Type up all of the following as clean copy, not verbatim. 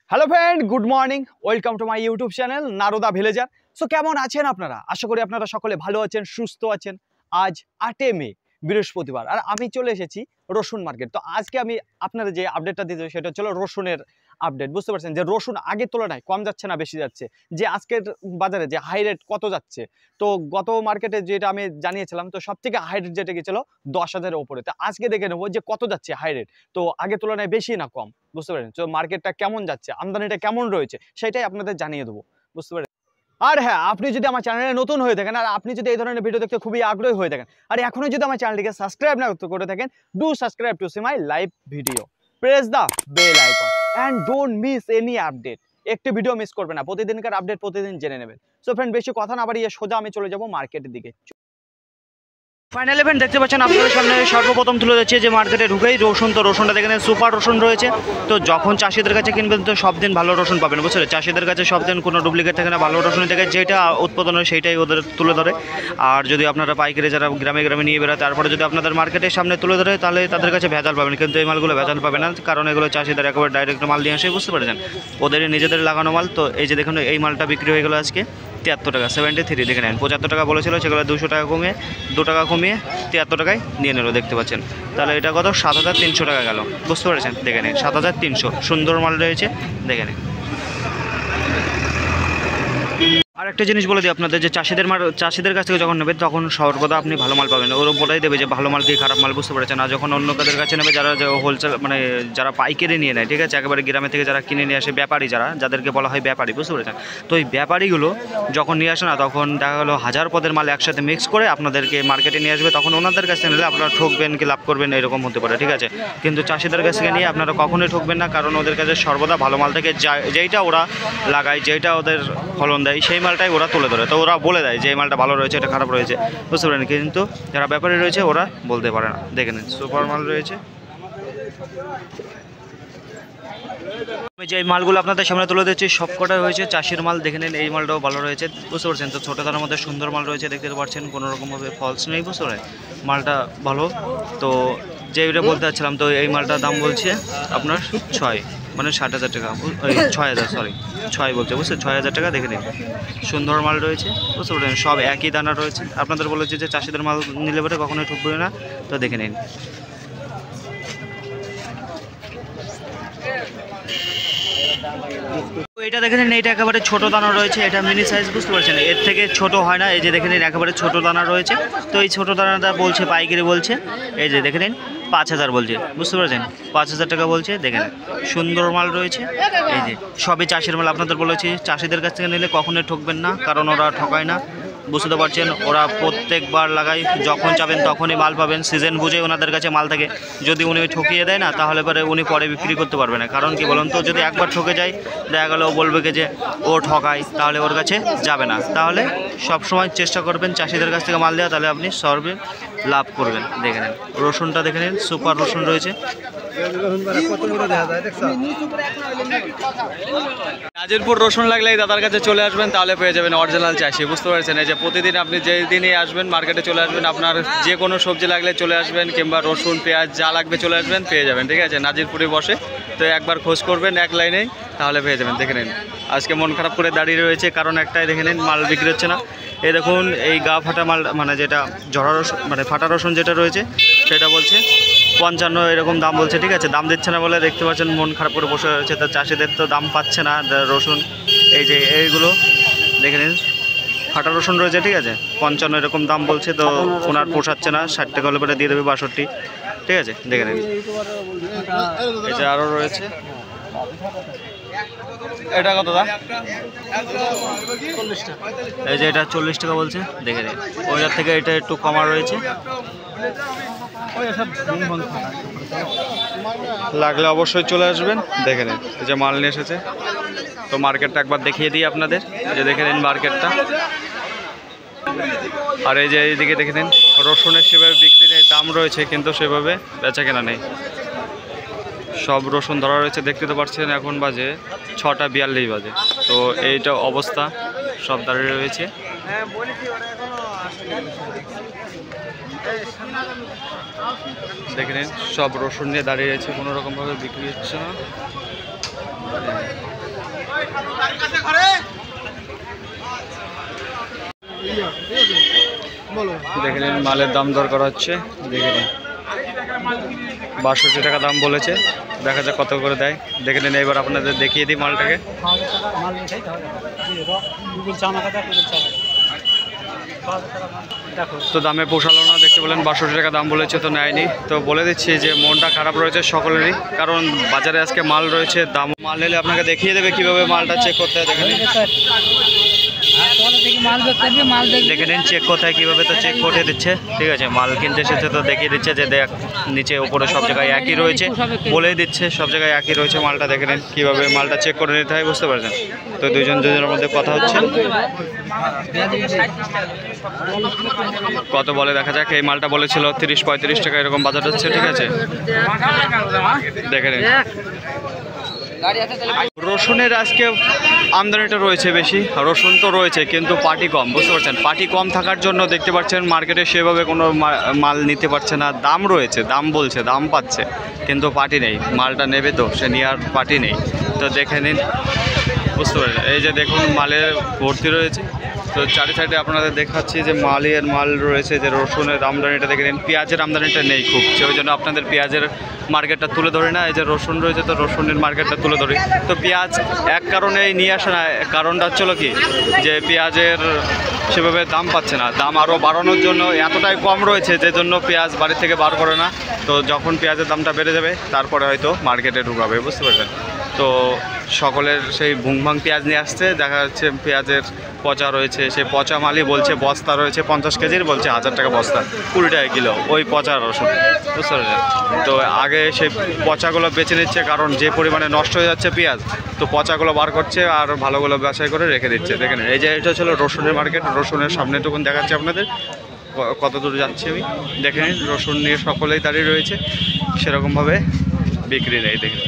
Hello friend, good morning. Welcome to my YouTube channel নারদা villager. So কেমন আছেন আপনারা? আশা করি আপনারা সকলে ভালো আছেন, সুস্থ আছেন। আজ 8 মে বৃহস্পতিবার, আর আমি চলে এসেছি রসুন মার্কেট। তো আজকে আমি আপনারা যে আপডেটটা দিতে সেটা হচ্ছে রসুনের আপডেট। বুঝতে পারছেন যে রসুন আগের তুলনায় কম যাচ্ছে না বেশি যাচ্ছে, যে আজকের বাজারে যে হাই রেট কত যাচ্ছে। তো গত মার্কেটে যেটা আমি জানিয়েছিলাম, তো সব থেকে হাই রেট যেটা গেছিলো 10,000-এর উপরে। তো আজকে দেখে নেবো যে কত যাচ্ছে হাই রেট, তো আগের তুলনায় বেশি না কম। বুঝতে পারেন তো মার্কেটটা কেমন যাচ্ছে, আমদানিটা কেমন রয়েছে, সেটাই আপনাদের জানিয়ে দেবো। বুঝতে পারেন। আর হ্যাঁ, আপনি যদি আমার চ্যানেলে নতুন হয়ে থাকেন আর আপনি যদি এই ধরনের ভিডিও দেখতে খুবই আগ্রহী হয়ে থাকেন আর এখনো যদি আমার চ্যানেলটিকে সাবস্ক্রাইব না করে থাকেন, do subscribe to see my live video, press the bell icon and don't miss any update. একটি ভিডিও মিস করবে না, প্রতিদিনকার আপডেট প্রতিদিন জেনে নেবেন। সো ফ্রেন্ড, বেশি কথা না বাড়িয়ে সোজা আমি চলে যাবো মার্কেটের দিকে। ফাইনাল ইভেন্ট দেখতে পাচ্ছেন আপনাদের সামনে। সর্বপ্রথম তুলে যাচ্ছে যে মার্কেটে ঢুকেই রসুন, তো রসুনটা দেখেন সুপার রসুন রয়েছে। তো যখন চাষিদের কাছে কিনবেন তো সব দিন ভালো রসুন পাবেন। বুঝলেন, চাষিদের কাছে সব দিন কোনো ডুপ্লিকেট থাকে না, ভালো রসুন থেকে যেটা উৎপাদন হয় সেইটাই ওদের তুলে ধরে। আর যদি আপনারা পাইকারি যারা গ্রামে গ্রামে নিয়ে বেরোয় তারপরে যদি আপনাদের মার্কেটের সামনে তুলে ধরে তাহলে তাদের কাছে ভেজাল পাবেন, কিন্তু এই মালগুলো ভেজাল পাবে না, কারণ এগুলো চাষিদের একেবারে ডাইরেক্ট মাল নিয়ে আসে। বুঝতে পারছেন, ওদের নিজেদের লাগানো মাল। তো এই যে দেখুন এই মালটা বিক্রি হয়ে গেলো আজকে 73 টাকা, 73 দেখে নেন। 75 টাকা বলেছিল, সেগুলো 200 টাকা কমিয়ে 2 টাকা কমিয়ে 73 টাকায় নিয়ে নিল। দেখতে পাচ্ছেন, তাহলে এটা কত 7,300 টাকা গেল। বুঝতে পেরেছেন, দেখে নিন 7,300। সুন্দর মাল রয়েছে, দেখে নিন। আর একটা জিনিস বলে দিই আপনাদের, যে চাষিদের কাছ থেকে যখন নেবেন তখন সর্বদা আপনি ভালো মাল পাবেন। ওর বলেই দেবে যে ভালো মাল কি খারাপ মাল। বুঝতে পেরেছেন। আর যখন অন্য কাদের কাছে নেবে যারা হোলসেল মানে যারা পাইকারি নিয়ে নেয়, ঠিক আছে, একেবারে গ্রামে থেকে যারা কিনে নিয়ে আসে, ব্যাপারী যাদেরকে বলা হয় ব্যাপারী। বুঝতে পেরেছেন। তো এই ব্যাপারীগুলো যখন নিয়ে আসে না, তখন দেখা গেলো 1000 পদের মাল একসাথে মিক্স করে আপনাদেরকে মার্কেটে নিয়ে আসবে। তখন ওনাদের কাছে নিলে আপনারা ঠকবেন কি লাভ করবেন এরকম হতে পারে, ঠিক আছে। কিন্তু চাষিদের কাছ থেকে নিয়ে আপনারা কখনোই ঠকবেন না, কারণ ওদের কাছে সর্বদা ভালো মাল থেকে যেইটা ওরা লাগায়, যেইটা ওদের ফলন দেয়, সেই মালটাই ওরা তুলে ধরে। তো ওরা বলে দেয় যে এই মালটা ভালো রয়েছে, এটা খারাপ রয়েছে। বুঝতে পারেন, কিন্তু যারা ব্যাপারী রয়েছে ওরা বলতে পারে না। দেখে নিন সুপার মাল রয়েছে। আমি যে মালগুলো আপনাদের সামনে তুলে দিচ্ছি সবকটাই হয়েছে চাষির মাল। দেখে নিন এই মালটাও ভালো রয়েছে। বুঝতে পারছেন, তো ছোটো দানার মধ্যে সুন্দর মাল রয়েছে, দেখতে পাচ্ছেন কোনোরকমভাবে ফলস নেই। বুঝতে পারেন, মালটা ভালো। তো যেটা বলতে চাচ্ছিলাম, তো এই মালটার দাম বলছে আপনার 6 মানে 60,000 টাকা, 6,000 সরি 6 বলছে। বুঝছে 6,000 টাকা। দেখে নিন সুন্দর মাল রয়েছে। বুঝতে পারছেন, সব একই দানা রয়েছে। আপনাদের বলেছে যে চাষিদের মাল নিলে পরে কখনোই ঠকবে না। তো দেখে নিন। এটা দেখে নিন, এটা একেবারে ছোটো দানা রয়েছে, এটা মিনি সাইজ। বুঝতে পারছেন, এর থেকে ছোট হয় না। এই যে দেখে নিন একেবারে ছোটো দানা রয়েছে। তো এই ছোটো দানাটা বলছে পাইকারি বলছে, এই যে দেখে নিন 5,000 বলছে। বুঝতে পারছেন, 5,000 টাকা বলছে। দেখে নিন সুন্দর মাল রয়েছে। এই যে সবই চাষির মাল। আপনাদের বলেছি চাষিদের কাছ থেকে নিলে কখনোই ঠকবেন না, কারণ ওরা ঠকায় না। বুঝতে পারছেন, ওরা প্রত্যেকবার লাগায়, যখন চাবেন তখনই মাল পাবেন। সিজন বুঝে ওনাদের কাছে মাল থাকে। যদি উনি ঠকিয়ে দেয় না, তাহলে পরে উনি পরে বিক্রি করতে পারবে না। কারণ কি বলুন তো, যদি একবার ঠকে যায়, দেখা গেল ও বলবে যে ও ঠকায়, তাহলে ওর কাছে যাবে না। তাহলে সব সময় চেষ্টা করবেন চাষিদের কাছ থেকে মাল দেওয়া, তাহলে আপনি সর্বে লাভ করবেন। দেখে নিন রসুনটা, দেখে নিন সুপার রসুন রয়েছে। নাজিরপুর রসুন লাগলে দাদার কাছে চলে আসবেন, তাহলে পেয়ে যাবেন অরিজিনাল চাষি। বুঝতে পারছেন, এই যে প্রতিদিন আপনি যেই দিনই আসবেন মার্কেটে চলে আসবেন, আপনার যে কোনো সবজি লাগলে চলে আসবেন, কিংবা রসুন পেঁয়াজ যা লাগবে চলে আসবেন, পেয়ে যাবেন। ঠিক আছে, নাজিরপুরে বসে। তো একবার খোঁজ করবেন এক লাইনেই, তাহলে পেয়ে যাবেন। দেখে নিন আজকে মন খারাপ করে দাঁড়িয়ে রয়েছে, কারণ একটাই দেখে নিন মাল বিক্রি হচ্ছে না। এই দেখুন এই গা ফাটা মাল, মানে যেটা ঝরা রসুন মানে ফাটা রসুন যেটা রয়েছে সেটা বলছে 55 এরকম দাম বলছে। ঠিক আছে, দাম দিচ্ছে না বলে দেখতে পাচ্ছেন মন খারাপ করে বসে রয়েছে। তো চাষিদের তো দাম পাচ্ছে না রসুন। এই যে এইগুলো দেখে নিন ফাটা রসুন রয়েছে, ঠিক আছে, 55 এরকম দাম বলছে। তো ওনার পোষাচ্ছে না, 60 টাকা হলে পরে দিয়ে দেবে 62। ঠিক আছে, দেখে নিন। এই যে আরও রয়েছে, এটা কত দাম? এই যে এটা 40 টাকা বলছে। দেখে নিন ওইটার থেকে এটা একটু কমা রয়েছে। লাগলে অবশ্যই চলে আসবেন। দেখে নিন এই যে মাল নিয়ে এসেছে। তো মার্কেটটা একবার দেখিয়ে দিই আপনাদের, যে দেখে নিন মার্কেটটা। আর এই যে এইদিকে দেখে নিন রসুনের সেভাবে বিক্রি নেই, দাম রয়েছে কিন্তু সেভাবে বেচা কেনা নেই। সব রসুন ধরা রয়েছে, দেখতে তো পাচ্ছেন এখন বাজে 6:42 বাজে। তো এইটা অবস্থা, সব দাঁড়িয়ে রয়েছে। দেখে নিন সব রসুন নিয়ে দাঁড়িয়ে আছে, কোনো রকমভাবে বিক্রি হচ্ছে না। দেখে নিন মালের দাম দর করা হচ্ছে, দেখে নিন 62 টাকা দাম বলেছে, দেখা যাক কত করে দেয়। দেখে নিন এবার আপনাদের দেখিয়ে দিই মালটাকে। তো দামে পোষালো না, দেখতে পেলেন 62 টাকা দাম বলেছে, তো নেয়নি। তো বলে দিচ্ছি যে মনটা খারাপ রয়েছে সকলেরই, কারণ বাজারে আজকে মাল রয়েছে, দাম মাল নিলে আপনাকে দেখিয়ে দেবে কীভাবে মালটা চেক করতে হয়। দেখে নিন দেখে নিন চেক কোথায় কীভাবে, তো চেক করে দিচ্ছে, ঠিক আছে। মাল কিনতে এসেছে তো দেখিয়ে দিচ্ছে যে দেখ নিচে উপরে সব জায়গায় একই রয়েছে, বলেই দিচ্ছে সব জায়গায় একই রয়েছে মালটা। দেখে নিন কীভাবে মালটা চেক করে নিতে হয়, বুঝতে পারছেন। তো দুজনের মধ্যে কথা হচ্ছে, কত বলে দেখা যাক। এই মালটা বলেছিল 30-35 টাকা এরকম বাজার হচ্ছে, ঠিক আছে। দেখে নিন রসুনের আজকে আমদানিটা রয়েছে বেশি, রসুন তো রয়েছে কিন্তু পার্টি কম, বুঝতে পারছেন। পার্টি কম থাকার জন্য দেখতে পাচ্ছেন মার্কেটে সেভাবে কোনো মাল নিতে পারছে না। দাম রয়েছে, দাম বলছে, দাম পাচ্ছে, কিন্তু পার্টি নেই। মালটা নেবে তো সে নিয়ে আর পার্টি নেই। তো দেখে নিন, বুঝতে পারছেন। এই যে দেখুন মালের ভর্তি রয়েছে, তো চারি সাইডে আপনাদের দেখাচ্ছি যে মাল রয়েছে, যে রসুনের আমদানিটা দেখে নিন। পেঁয়াজের আমদানিটা নেই খুব, ওই জন্য আপনাদের পেঁয়াজের মার্কেটটা তুলে ধরে না। এই যে রসুন রয়েছে, তো রসুনের মার্কেটটা তুলে ধরি। তো পেঁয়াজ এক কারণেই নিয়ে আসে না, কারণটা হচ্ছিল কি যে পেঁয়াজের সেভাবে দাম পাচ্ছে না, দাম আরও বাড়ানোর জন্য এতটাই কম রয়েছে যে জন্য পেঁয়াজ বাড়ি থেকে বার করে না। তো যখন পেঁয়াজের দামটা বেড়ে যাবে তারপরে হয়তো মার্কেটে ঢুকাবে, বুঝতে পারছেন। তো সকলের সেই ভুংভাং পেঁয়াজ নিয়ে আসছে, দেখা যাচ্ছে পেঁয়াজের পচা রয়েছে, সেই পচা মালই বলছে বস্তা রয়েছে 50 কেজির, বলছে 1000 টাকা বস্তা, 20 টাকা কিলো ওই পচা রসুন, বুঝতে পারছেন। তো আগে সেই পচাগুলো বেছে নিচ্ছে, কারণ যে পরিমাণে নষ্ট হয়ে যাচ্ছে পেঁয়াজ, তো পচাগুলো বার করছে আর ভালোগুলো বাছাই করে রেখে দিচ্ছে। দেখেন এই যে এটা ছিল রসুনের মার্কেট, রসুনের সামনেটুকুন দেখাচ্ছি আপনাদের কত দূর যাচ্ছি আমি। দেখে নিন রসুন নিয়ে সকলেই দাঁড়িয়ে রয়েছে, সেরকমভাবে বিক্রি নেই। দেখেন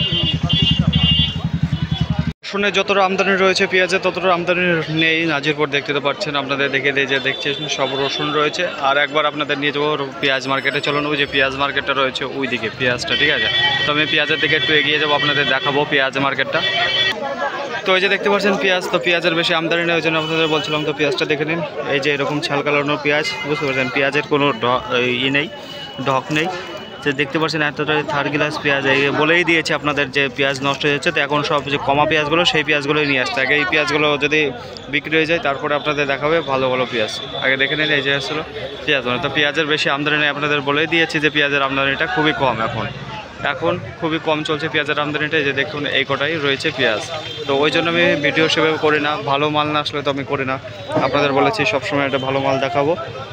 রসুনের যতটা আমদানি রয়েছে পেঁয়াজের ততটা আমদানি নেই। নাজিরপুর দেখতে তো পাচ্ছেন, আপনাদের দেখে দিয়ে যে দেখছেন সব রসুন রয়েছে। আর একবার আপনাদের নিয়ে যাবো পেঁয়াজ মার্কেটে, চলুন। ওই যে পেঁয়াজ মার্কেটটা রয়েছে ওই দিকে পেঁয়াজটা, ঠিক আছে। তো আমি পেঁয়াজের দিকে একটু এগিয়ে যাবো, আপনাদের দেখাবো পেঁয়াজ মার্কেটটা। তো এই যে দেখতে পাচ্ছেন পেঁয়াজ, তো পেঁয়াজের বেশি আমদানি নেই, ওই জন্য আপনাদের বলছিলাম। তো পেঁয়াজটা দেখে নিন, এই যে এরকম ছালকালানো পেঁয়াজ, বুঝতে পারছেন। পেঁয়াজের কোনো নেই, ঢক নেই। যে দেখতে পাচ্ছেন এতটা থার্ড গ্লাস পেঁয়াজ, বলেই দিয়েছে আপনাদের যে পেঁয়াজ নষ্ট হয়ে যাচ্ছে। তো এখন সব যে কমা পেঁয়াজগুলো সেই পেঁয়াজগুলোই নিয়ে আসতে, আগে এই পেঁয়াজগুলো যদি বিক্রি হয়ে যায় তারপরে আপনাদের দেখাবে ভালো ভালো পেঁয়াজ। আগে দেখে নিন এই যে আসলে পেঁয়াজ, তো পেঁয়াজের বেশি আমদানি নেই, আপনাদের বলেই দিয়েছি যে পেঁয়াজের আমদানিটা খুবই কম, এখন খুবই কম চলছে পেঁয়াজের আমদানিটা। এই যে দেখুন এই কটাই রয়েছে পেঁয়াজ। তো ওই জন্য আমি ভিডিও সেভাবে করি না, ভালো মাল না আসলে তো আমি করি না। আপনাদের বলেছি সবসময় একটা ভালো মাল দেখাবো।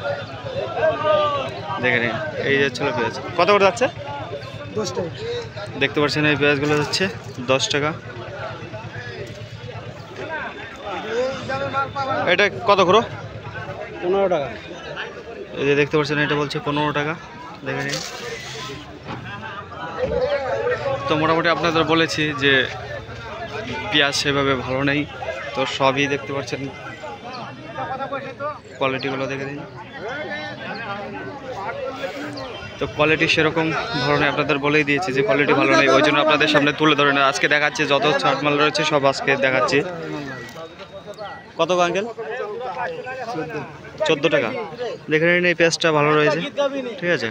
দেখে নিন এই যে ছিল পেঁয়াজ, কত করে যাচ্ছে? 10 টাকা। দেখতে পাচ্ছেন এই পেঁয়াজগুলো যাচ্ছে 10 টাকা। এটা কত করে? 15 টাকা। এই যে দেখতে পাচ্ছেন এটা বলছে 15 টাকা। দেখে নিন। তো মোটামুটি আপনাদের বলেছি যে পেঁয়াজ সেভাবে ভালো নেই, তো সবই দেখতে পাচ্ছেন কোয়ালিটিগুলো দেখে নিন। তো কোয়ালিটি সেরকম ভালো নেই, আপনাদের বলেই দিয়েছি যে কোয়ালিটি ভালো নেই, ওই জন্য আপনাদের সামনে তুলে ধরে না। আজকে দেখাচ্ছি যত ছাট মাল রয়েছে সব আজকে দেখাচ্ছি। কত আঙ্কেল? 14 টাকা। দেখে নিন এই পেঁয়াজটা ভালো রয়েছে, ঠিক আছে।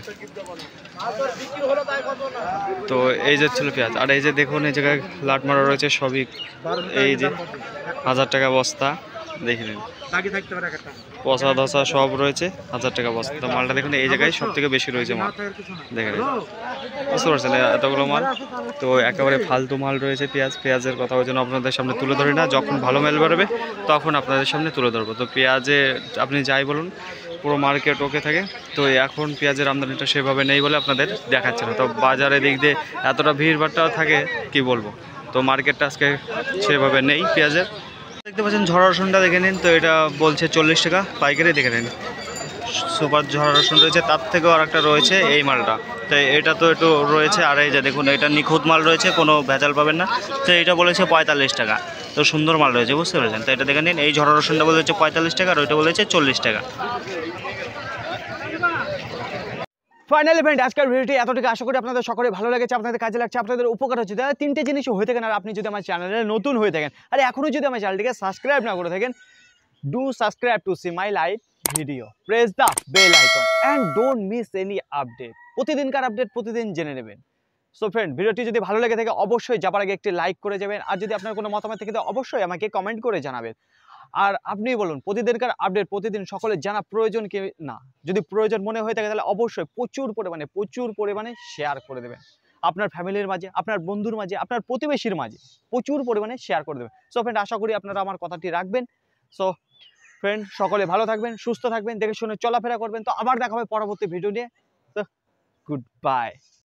তো এই যে ছিল পেঁয়াজ। আর এই যে দেখুন এই জায়গায় লাট মারা রয়েছে সবই, এই যে 1000 টাকা বস্তা। দেখে নিন পচা ধসা সব রয়েছে 1000 টাকা বস্তা। তো মালটা দেখুন এই জায়গায় সব থেকে বেশি রয়েছে মাল, দেখে নিন, বুঝতে পারছেন এতগুলো মাল। তো একেবারে ফালতু মাল রয়েছে পেঁয়াজের কথা ওই জন্য আপনাদের সামনে তুলে ধরি না। যখন ভালো মাল বেরোবে তখন আপনাদের সামনে তুলে ধরবো। তো পেঁয়াজে আপনি যাই বলুন পুরো মার্কেট ওকে থাকে। তো এখন পেঁয়াজের আমদানিটা সেভাবে নেই বলে আপনাদের দেখাচ্ছে না। তো বাজারে দিক দিয়ে এতটা ভিড়ভাড়টা থাকে কি বলবো। তো মার্কেটটা আজকে সেভাবে নেই পেঁয়াজের। দেখতে পাচ্ছেন ঝরা রসুনটা দেখে নিন, তো এটা বলছে 40 টাকা পাইকারি। দেখে নিন সুপার ঝরা রসুন রয়েছে, তার থেকেও আর একটা রয়েছে এই মালটা। তো এটা তো একটু রয়েছে, আর এই যে দেখুন এটা নিখুঁত মাল রয়েছে, কোনো ভেজাল পাবেন না। তো এটা বলেছে 45 টাকা। তো সুন্দর মাল রয়েছে, বুঝতে পেরেছেন। তো এটা দেখে নিন, এই ঝরা রসুনটা বলেছে 45 টাকা, আর ওইটা বলেছে 40 টাকা। ফাইনালি ফ্রেন্ড, আজকের ভিডিওটি এতটুকু। আশা করি আপনাদের সকলে ভালো লেগেছে, আপনাদের কাজে লাগছে, আপনাদের উপকার হচ্ছে। তাহলে 3টে জিনিস হয়ে থাকেন, আর আপনি যদি আমার চ্যানেলে নতুন হয়ে থাকেন, আর এখনও যদি আমার চ্যানেলটিকে সাবস্ক্রাইব না করে থাকেন, do subscribe to see my life video, press the bell icon and don't miss any update. প্রতিদিনকার আপডেট প্রতিদিন জেনে নেবেন। সো ফ্রেন্ড, ভিডিওটি যদি ভালো লেগে থাকে অবশ্যই যাবার আগে একটি লাইক করে যাবেন, আর যদি আপনার কোনো মতামত থেকে থাকে অবশ্যই আমাকে কমেন্ট করে জানাবেন। আর আপনি বলুন প্রতিদিনকার আপডেট প্রতিদিন সকলের জানা প্রয়োজন কি না? যদি প্রয়োজন মনে হয়ে থাকে তাহলে অবশ্যই প্রচুর পরিমাণে শেয়ার করে দেবেন আপনার ফ্যামিলির মাঝে, আপনার বন্ধুর মাঝে, আপনার প্রতিবেশীর মাঝে প্রচুর পরিমাণে শেয়ার করে দেবেন। সো ফ্রেন্ড, আশা করি আপনারা আমার কথাটি রাখবেন। সো ফ্রেন্ড, সকলে ভালো থাকবেন, সুস্থ থাকবেন, দেখে শুনে চলাফেরা করবেন। তো আবার দেখা হবে পরবর্তী ভিডিও নিয়ে। তো গুড বাই।